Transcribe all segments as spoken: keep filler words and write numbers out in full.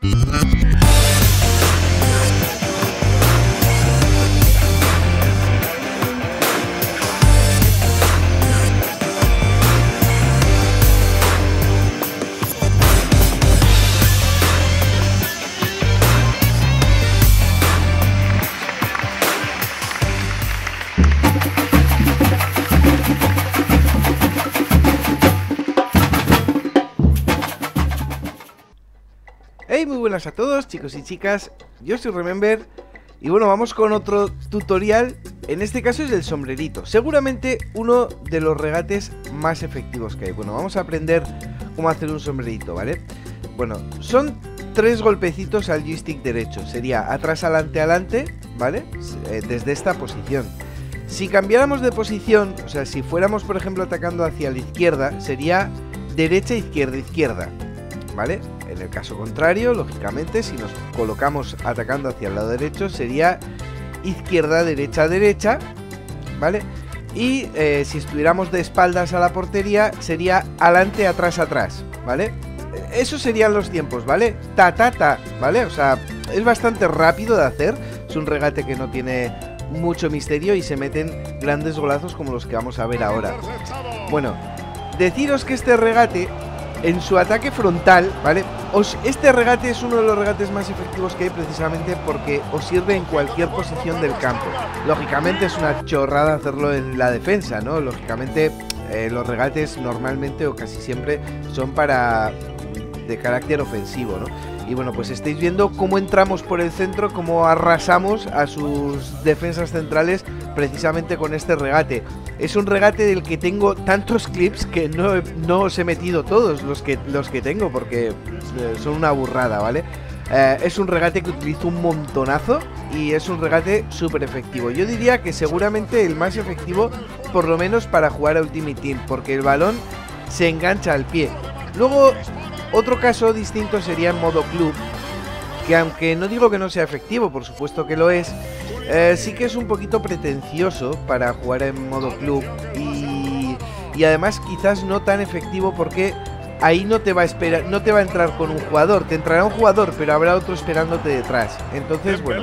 Hey, muy buenas a todos, chicos y chicas, yo soy Remember. Y bueno, vamos con otro tutorial. En este caso es el sombrerito, seguramente uno de los regates más efectivos que hay. Bueno, vamos a aprender cómo hacer un sombrerito, ¿vale? Bueno, son tres golpecitos al joystick derecho. Sería atrás, adelante, adelante, ¿vale? Eh, desde esta posición. Si cambiáramos de posición, o sea, si fuéramos por ejemplo atacando hacia la izquierda, sería derecha, izquierda, izquierda, ¿vale? En el caso contrario, lógicamente, si nos colocamos atacando hacia el lado derecho, sería izquierda, derecha, derecha, ¿vale? Y eh, si estuviéramos de espaldas a la portería, sería adelante, atrás, atrás, ¿vale? Esos serían los tiempos, ¿vale? Ta, ta, ta, ¿vale? O sea, es bastante rápido de hacer. Es un regate que no tiene mucho misterio y se meten grandes golazos como los que vamos a ver ahora. Bueno, deciros que este regate, en su ataque frontal, ¿vale? Os, este regate es uno de los regates más efectivos que hay precisamente porque os sirve en cualquier posición del campo. Lógicamente es una chorrada hacerlo en la defensa, ¿no? Lógicamente eh, los regates normalmente o casi siempre son para de carácter ofensivo, ¿no? Y bueno, pues estáis viendo cómo entramos por el centro, cómo arrasamos a sus defensas centrales precisamente con este regate. Es un regate del que tengo tantos clips que no, no os he metido todos los que, los que tengo porque eh, son una burrada, ¿vale? Eh, es un regate que utilizo un montonazo y es un regate súper efectivo. Yo diría que seguramente el más efectivo, por lo menos para jugar a Ultimate Team, porque el balón se engancha al pie. Luego, otro caso distinto sería en modo club, que aunque no digo que no sea efectivo, por supuesto que lo es, eh, sí que es un poquito pretencioso para jugar en modo club y, y además quizás no tan efectivo porque ahí no te va a esperar, no te va a entrar con un jugador, te entrará un jugador, pero habrá otro esperándote detrás. Entonces, bueno,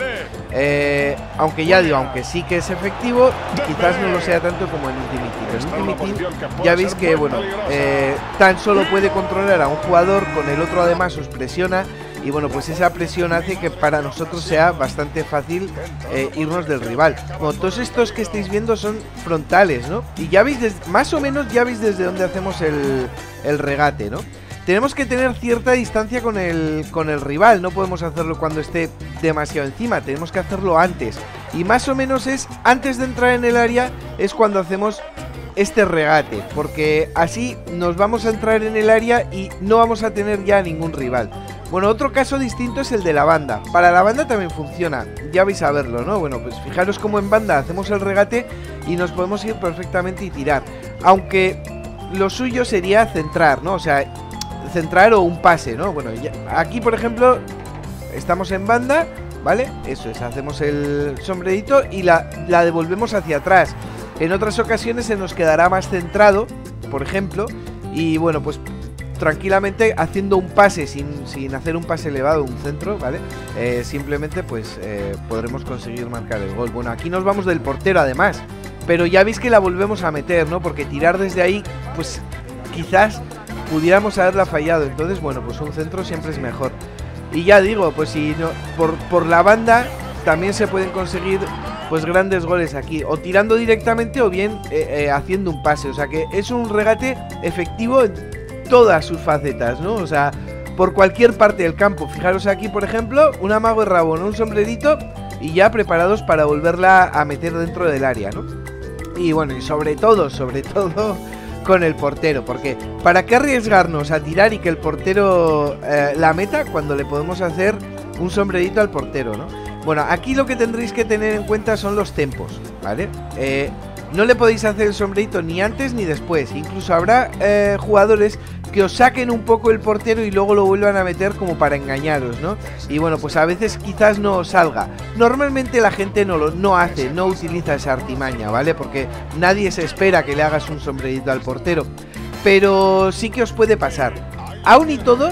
eh, aunque ya digo, aunque sí que es efectivo, quizás no lo sea tanto como en Ultimate Team. En Ultimate Team ya veis que, bueno, eh, tan solo puede controlar a un jugador, con el otro además os presiona. Y bueno, pues esa presión hace que para nosotros sea bastante fácil eh, irnos del rival. Bueno, todos estos que estáis viendo son frontales, ¿no? Y ya veis, des, más o menos ya veis desde dónde hacemos el, el regate, ¿no? Tenemos que tener cierta distancia con el, con el rival, no podemos hacerlo cuando esté demasiado encima, tenemos que hacerlo antes. Y más o menos es antes de entrar en el área es cuando hacemos este regate, porque así nos vamos a entrar en el área y no vamos a tener ya ningún rival. Bueno, otro caso distinto es el de la banda. Para la banda también funciona, ya vais a verlo, ¿no? Bueno, pues fijaros cómo en banda hacemos el regate y nos podemos ir perfectamente y tirar. Aunque lo suyo sería centrar, ¿no? O sea, centrar o un pase, ¿no? Bueno, ya, aquí por ejemplo estamos en banda, ¿vale? Eso es, hacemos el sombrerito y la, la devolvemos hacia atrás. En otras ocasiones se nos quedará más centrado, por ejemplo, y bueno, pues tranquilamente haciendo un pase sin, sin hacer un pase elevado, un centro, ¿vale? Eh, simplemente pues eh, podremos conseguir marcar el gol. Bueno, aquí nos vamos del portero además, pero ya veis que la volvemos a meter, ¿no? Porque tirar desde ahí, pues quizás pudiéramos haberla fallado. Entonces, bueno, pues un centro siempre es mejor. Y ya digo, pues si no, por, por la banda también se pueden conseguir pues grandes goles aquí, o tirando directamente o bien eh, eh, haciendo un pase. O sea que es un regate efectivo en todas sus facetas, ¿no? O sea, por cualquier parte del campo. Fijaros aquí, por ejemplo, un amago de rabón, un sombrerito y ya preparados para volverla a meter dentro del área, ¿no? Y bueno, y sobre todo, sobre todo con el portero, porque ¿para qué arriesgarnos a tirar y que el portero eh, la meta cuando le podemos hacer un sombrerito al portero, ¿no? Bueno, aquí lo que tendréis que tener en cuenta son los tempos, ¿vale? Eh, no le podéis hacer el sombrerito ni antes ni después. Incluso habrá eh, jugadores que os saquen un poco el portero y luego lo vuelvan a meter como para engañaros, ¿no? Y bueno, pues a veces quizás no os salga. Normalmente la gente no lo no hace, no utiliza esa artimaña, ¿vale? Porque nadie se espera que le hagas un sombrerito al portero. Pero sí que os puede pasar. Aún y todo,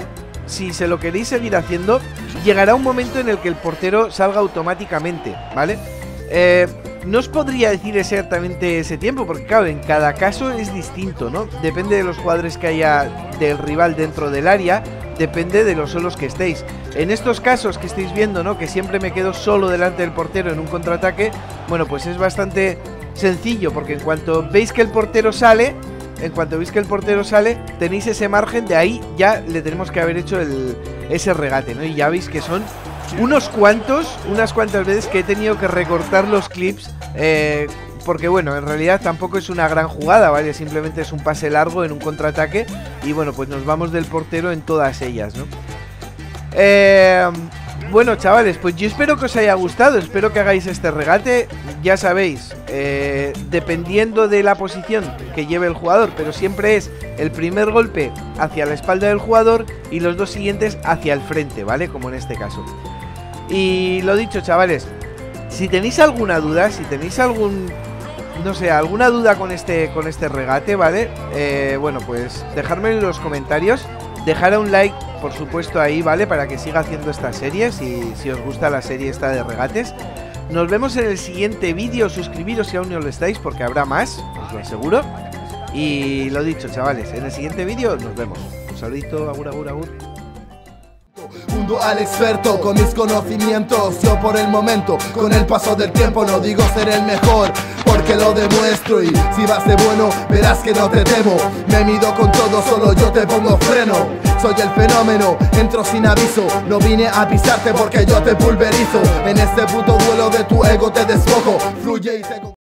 si se lo queréis seguir haciendo, llegará un momento en el que el portero salga automáticamente, ¿vale? Eh, no os podría decir exactamente ese tiempo, porque claro, en cada caso es distinto, ¿no? Depende de los jugadores que haya del rival dentro del área, depende de los solos que estéis. En estos casos que estáis viendo, ¿no? Que siempre me quedo solo delante del portero en un contraataque, bueno, pues es bastante sencillo, porque en cuanto veis que el portero sale, en cuanto veis que el portero sale, tenéis ese margen, de ahí ya le tenemos que haber hecho el, ese regate, ¿no? Y ya veis que son unos cuantos, unas cuantas veces que he tenido que recortar los clips, eh, porque bueno, en realidad tampoco es una gran jugada, ¿vale? Simplemente es un pase largo en un contraataque y bueno, pues nos vamos del portero en todas ellas, ¿no? Eh... Bueno, chavales, pues yo espero que os haya gustado, espero que hagáis este regate. Ya sabéis, eh, dependiendo de la posición que lleve el jugador, pero siempre es el primer golpe hacia la espalda del jugador y los dos siguientes hacia el frente, ¿vale? Como en este caso. Y lo dicho, chavales, si tenéis alguna duda, si tenéis algún, no sé, alguna duda con este, con este regate, ¿vale? Eh, bueno, pues dejadme en los comentarios, dejar un like, por supuesto, ahí, ¿vale? Para que siga haciendo esta serie, si, si os gusta la serie esta de regates. Nos vemos en el siguiente vídeo. Suscribiros si aún no lo estáis, porque habrá más, os lo aseguro. Y lo dicho, chavales, en el siguiente vídeo nos vemos. Un saludito, agur, agur, agur. Mundo al experto con mis conocimientos. Yo por el momento, con el paso del tiempo, no digo ser el mejor, porque lo demuestro. Y si vas de bueno, verás que no te temo. Me mido con todo, solo yo te pongo freno. Soy el fenómeno, entro sin aviso. No vine a pisarte porque yo te pulverizo. En este puto vuelo de tu ego te despojo. Fluye y te...